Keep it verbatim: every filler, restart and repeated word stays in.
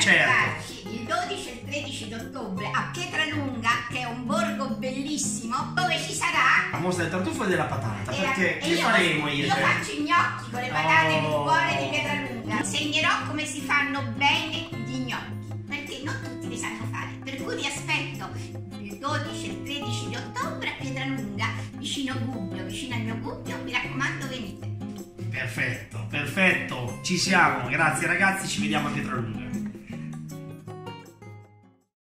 certo. Il dodici e il tredici di ottobre a Pietralunga, che è un borgo bellissimo, dove ci sarà La mostra del tartufo e della patata, e perché e che io, faremo io? io faccio i gnocchi con le patate e il Oh. cuore di Pietralunga. Insegnerò come si fanno bene gli gnocchi, perché non tutti li sanno fare. Per cui vi aspetto il dodici e il tredici di ottobre a Pietralunga, vicino Gubbio, vicino al mio Gubbio. Mi raccomando, venite. Perfetto, perfetto, ci siamo, grazie ragazzi, ci vediamo a Pietralunga.